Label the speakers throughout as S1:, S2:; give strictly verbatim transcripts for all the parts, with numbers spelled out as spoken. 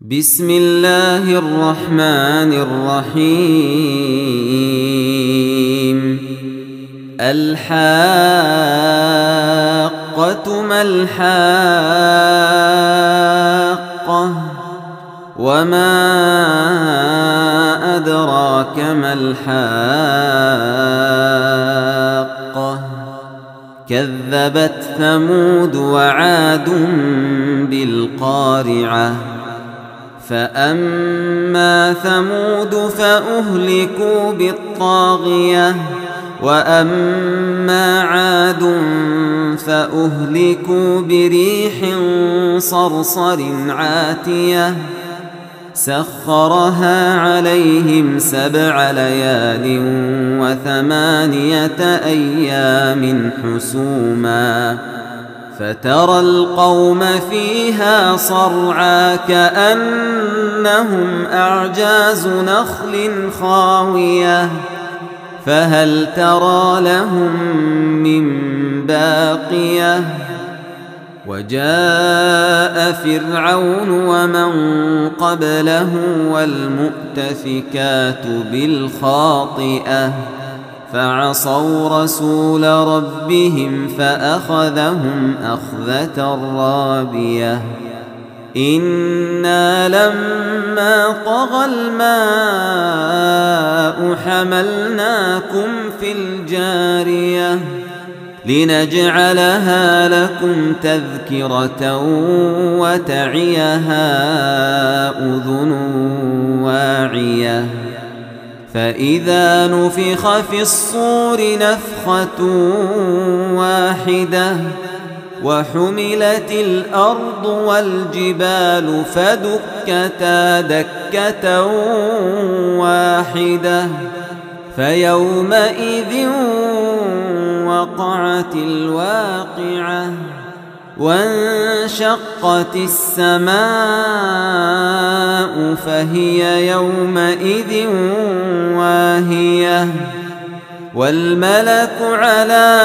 S1: بسم الله الرحمن الرحيم. الحاقة ما الحاقة وما أدراك ما الحاقة كذبت ثمود وعاد بالقارعة فأما ثمود فأهلكوا بالطاغية وأما عاد فأهلكوا بريح صرصر عاتية سخرها عليهم سبع ليال وثمانية أيام حسوما فترى القوم فيها صرعى كأنهم أعجاز نخل خاوية فهل ترى لهم من باقية وجاء فرعون ومن قبله والمؤتفكات بالخاطئة فعصوا رسول ربهم فأخذهم أخذة رابية إنا لما طغى الماء حملناكم في الجارية لنجعلها لكم تذكرة وتعيها أذن واعية فإذا نفخ في الصور نفخة واحدة وحملت الأرض والجبال فدكتا دكة واحدة فيومئذ وقعت الواقعة وانشقت السماء فهي يومئذ واهية والملك على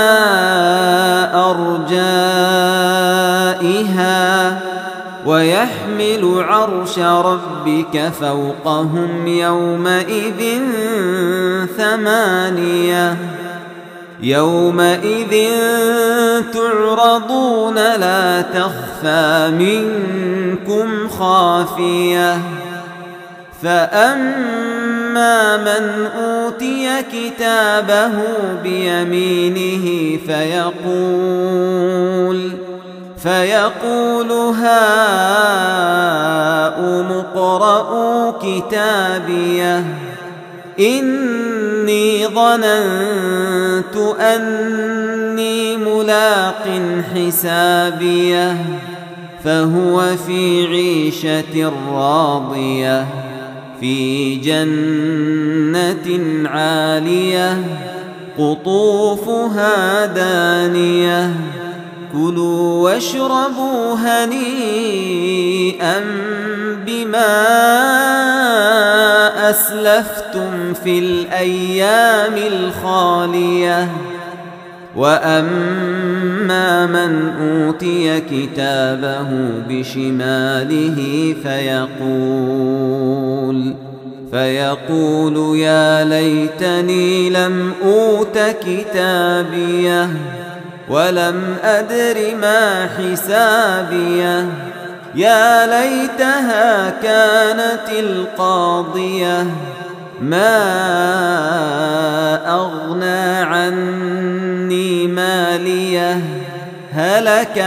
S1: أرجائها ويحمل عرش ربك فوقهم يومئذ ثمانية يومئذ تعرضون لا تخفى منكم خافية فأما من أوتي كتابه بيمينه فيقول فيقول هاؤم اقرءوا كتابيه إني ظننت أني ملاق حسابيه فهو في عيشة راضية في جنة عالية قطوفها دانية كلوا واشربوا هنيئا بما أسلفتم في الأيام الخالية وأما من أوتي كتابه بشماله فيقول فيقول يا ليتني لم أوت كتابيه ولم أدر ما حسابيه يا ليتها كانت القاضية ما أغنى عني ماليه هلك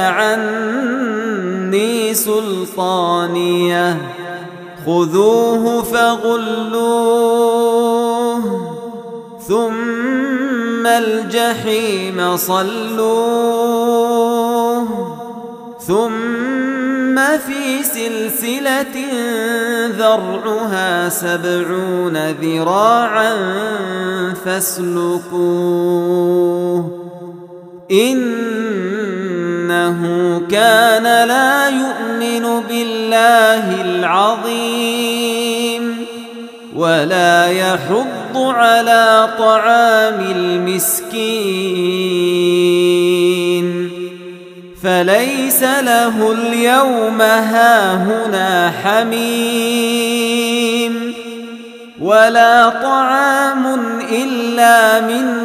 S1: عني سلطانيه خذوه فغلوه ثم الجحيم صلوه ثم في سلسلة ذرعها سبعون ذراعا فاسلكوه إنه كان لا يؤمن بالله العظيم ولا يحض على طعام المسكين فليس له اليوم هاهنا حميم ولا طعام إلا من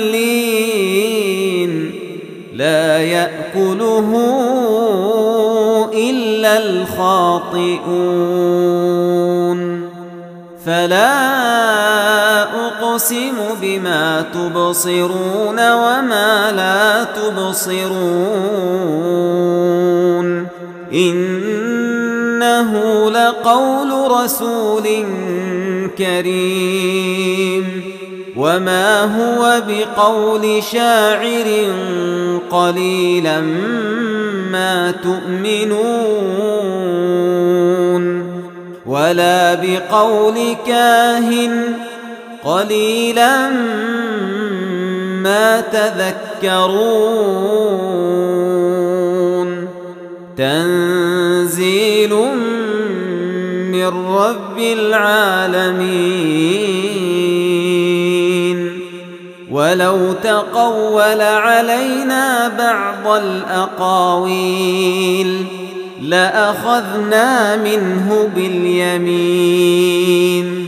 S1: غسلين لا يأكله إلا الخاطئون فلا أقسم بما تبصرون وما لا تبصرون إنه لقول رسول كريم وما هو بقول شاعر قليلا ما تؤمنون ولا بقول كاهن قليلا ما تذكرون تنزيل من رب العالمين ولو تقول علينا بعض الأقاويل لأخذنا منه باليمين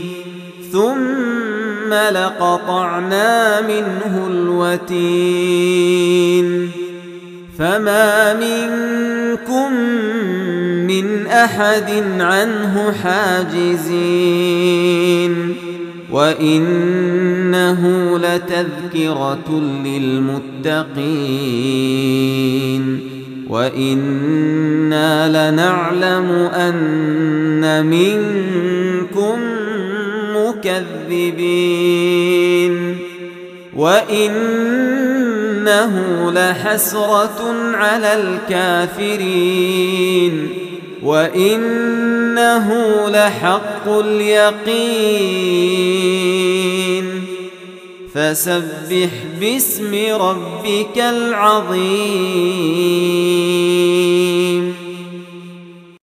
S1: ثم لقطعنا منه الوتين فما منكم من أحد عنه حاجزين وإنه لتذكرة للمتقين وإنا لنعلم أن منكم مكذبين وإنه لحسرة على الكافرين وإنه لحق اليقين فسبح باسم ربك العظيم.